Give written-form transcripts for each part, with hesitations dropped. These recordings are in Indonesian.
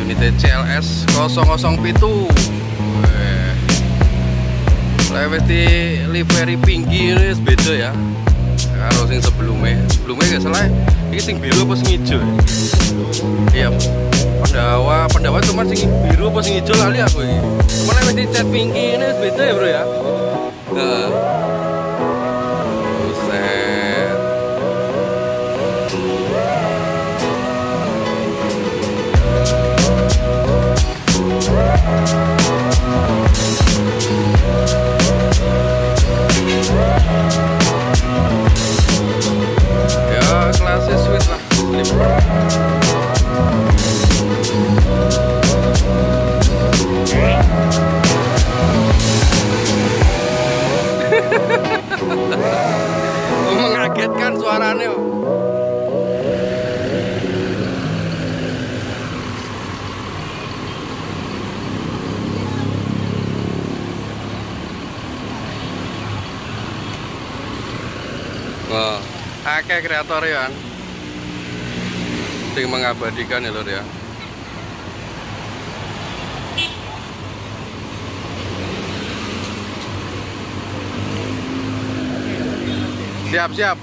unit CLS 007. Lewes di livery pinky ini beda ya karo sing sebelumnya gak salah ini sing biru apa sing hijau ya? Iya Pandawa cuma sing biru apa sing hijau lali aku ini cuma lewes di cat pinky ini beda ya bro ya. Nah buset ya kelasnya sweet lah slipper. Mengagetkan suaranya. Wah, akeh kreator ya kan sing mengabadikan ya lur ya. Siap.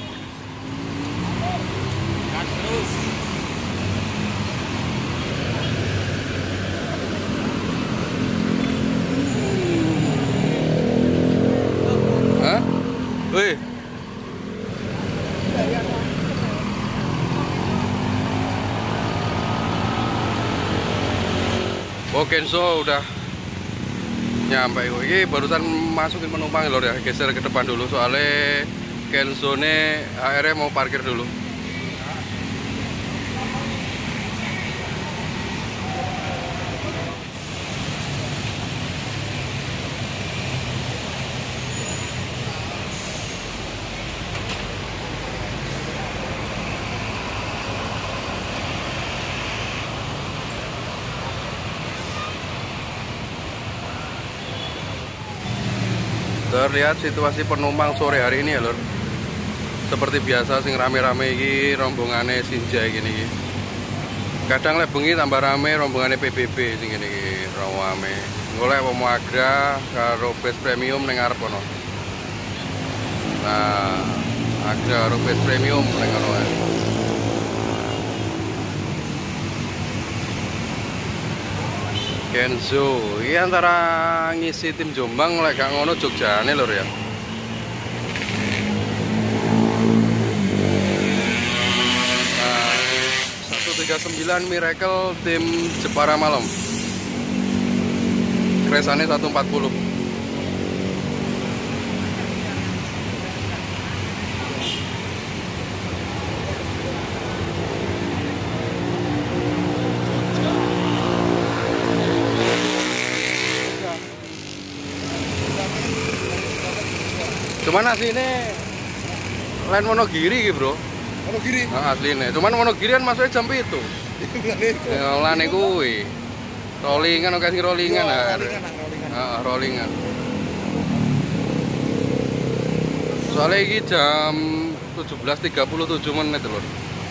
Hah? Wih. Kenzo udah nyampe. Ini barusan masukin penumpang lor ya, geser ke depan dulu soalnya Kenzo ini akhirnya mau parkir dulu. Terlihat situasi penumpang sore hari ini ya lor. Seperti biasa sing rame-rame iki rombongane Sinjai gini iki. Kadang lek bengi tambah rame rombongane PBB sing ngene iki rame. Golek wong Agra karo Best Premium ning arep kono. Nah, Agra karo Best Premium ning kono. Kenzo, ini antara ngisi tim Jombang lek gak ngono Jogjane lur ya. Nah, 139 Miracle tim Jepara Malam. Kresane 140. Cuman aslinya lain Wonogiri gitu bro. Wonogiri? Nah, aslinya, cuman Wonogiri kan masuknya jam itu. Ya, lane kuwi. Rollingan, kasih rollingan lah. Rollingan. Soalnya ini jam 17.37 menit lho.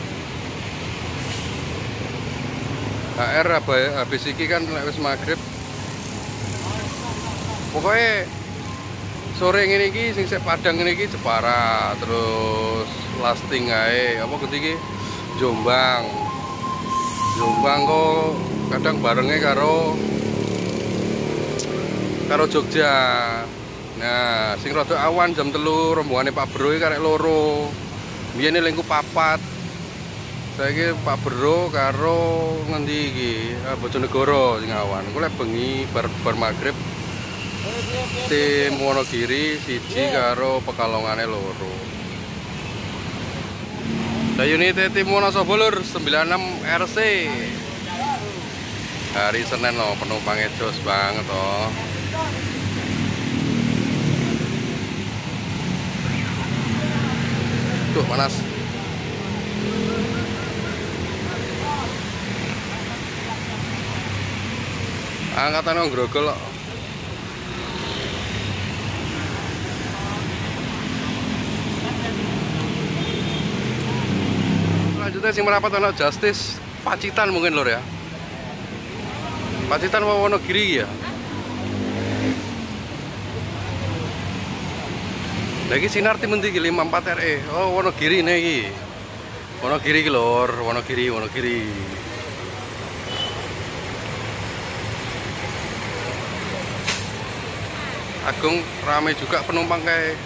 HR habis iki kan wis maghrib. Pokoknya sore ngene iki sing sek Padang ngene iki Jepara, terus lasting ae apa iki Jombang. Jombang kok kadang barenge karo Jogja. Nah, sing rada awan jam 3 rombongane Pak Bro iki karek loro. Biyene lengku papat. Saiki Pak Bro karo ngendi iki? Bojonegoro sing awan. Ku lek bengi bar magrib tim Wonogiri siji karo Pekalongane loro. Nah, unit tim Wonosobo lur 96 RC. Hari Senin loh, penumpangnya jos banget loh. Tuh panas. Angkatan ngrogol kok. Selanjutnya sing merapat ana Justice Pacitan mungkin lur ya. Pacitan apa Wonogiri ya? Lagi sinar tim endi iki 54 RE. Oh, Wonogiri nih iki. Wonogiri iki lur, Wonogiri. Agung ramai juga penumpang kayak.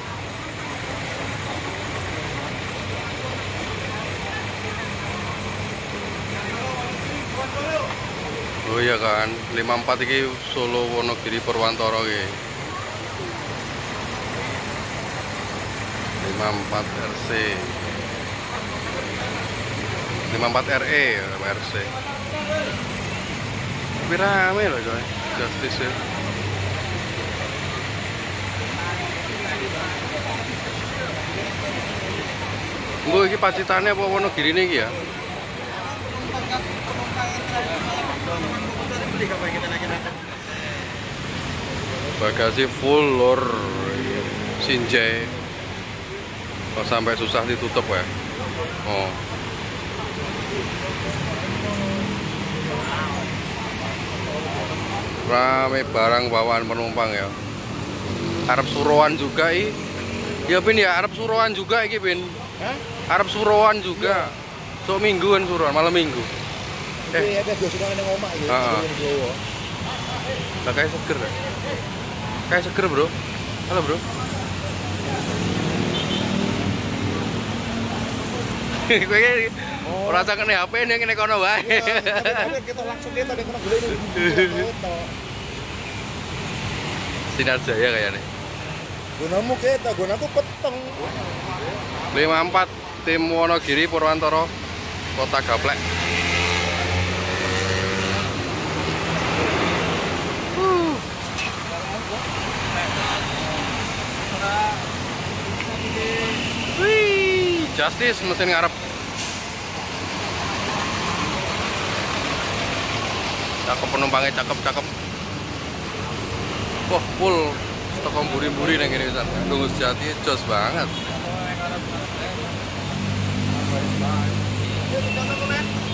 Oh iya kan, 54 iki Solo Wonogiri Purwantara iki. 54 RC. 54 RE RC. Tapi rame loh coy, Justice ya. Mbok iki Pacitane apa Wonogiri iki ya? Bagasi full lor Sinjai. Oh, sampai susah ditutup ya. Oh. Rame barang bawaan penumpang ya. Arab Suroan juga ya Pin ya, Arab Suroan juga iki Pin. Arab Suroan juga. So mingguan Suroan, malam minggu. Iya, ada biasa nang omah iki. Lah kayak seger. Kayak seger, Bro. Halo, Bro. Kowe iki ora cakene HP ning kene kono wae. Kita langsung kita ning kono golek. Sinar Jaya kayaknya. Gunamu kita, gunaku peteng. 54 tim Wonogiri Purwantara Kota Gaplek. Wih, Justice mesin ngarep. Cakep penumpangnya, cakep. Wah, full stok buri-buri nih gini bisa. Tunggu sejati, jos banget.